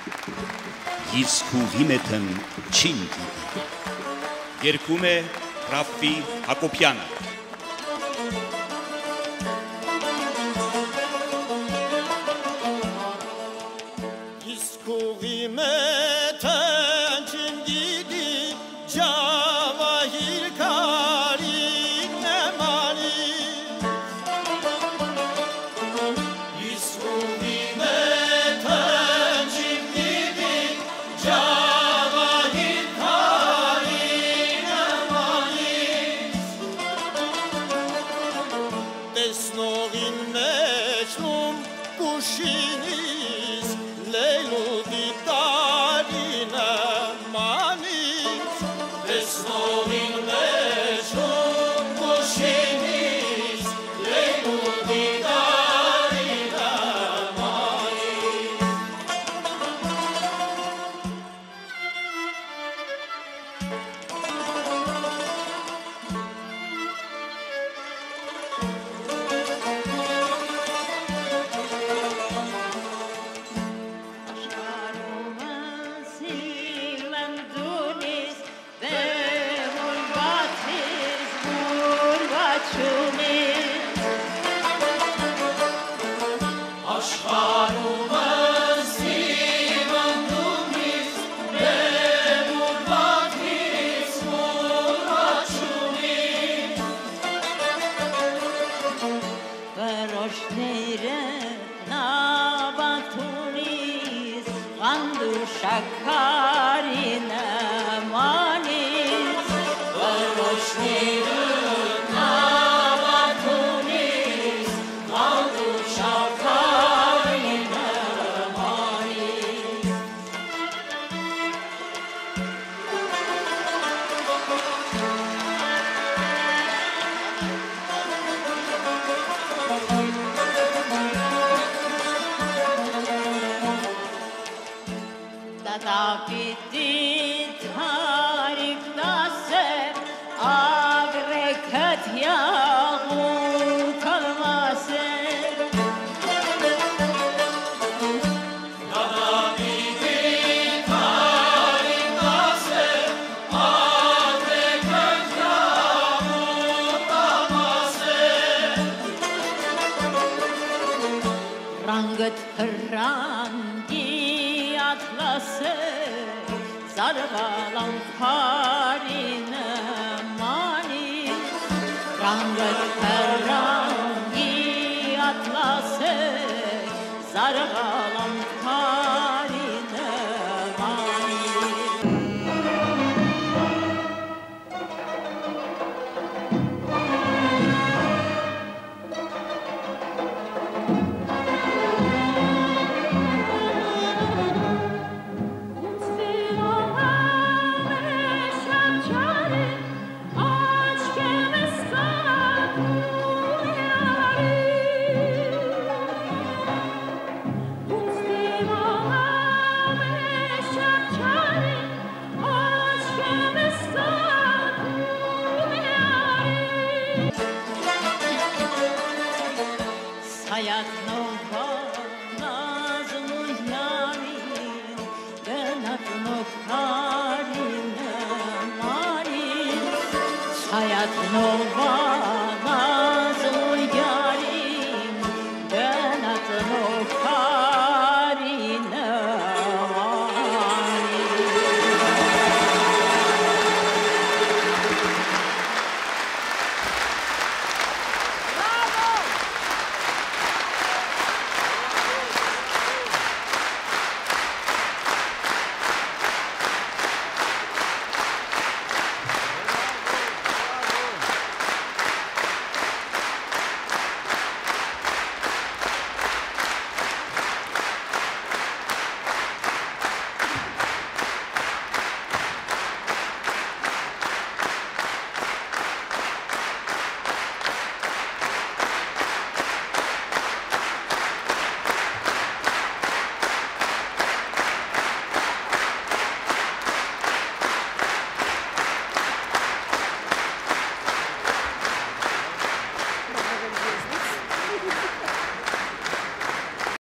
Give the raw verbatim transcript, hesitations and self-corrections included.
Իսկ ուղի մետն չին գիտի։ Երգում է Ռաֆֆի Հակոբյանը։ Իսկ ուղի մետն չին գիտի ջավահիր կարին նմանի Իսկ ուղի մետն չին գիտի ջավահիր կարին նմանի Տեսնողին մեջնում կուշինիս Լեյլու դիտարինը մանից Տեսնողին մեջում կուշինիս Լեյլու դիտարինը մանից Շաքարինը մանից Վրոշներն ավատունից Անդու շաքարինը մանից Դատապիտի թարիք դասեր ագրեքըտ յաղու կլմասեր Դատապիտի թարիք դասեր ագրեքըտ յաղու կլմասեր Ռանգըտ հրանգի Zarvalan karine manis Rangıt karangi atlası Zarvalan karine manis No